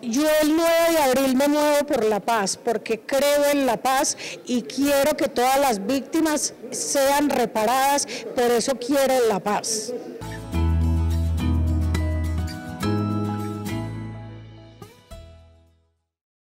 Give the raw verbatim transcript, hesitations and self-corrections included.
Yo el nueve de abril me muevo por la paz, porque creo en la paz y quiero que todas las víctimas sean reparadas, por eso quiero la paz.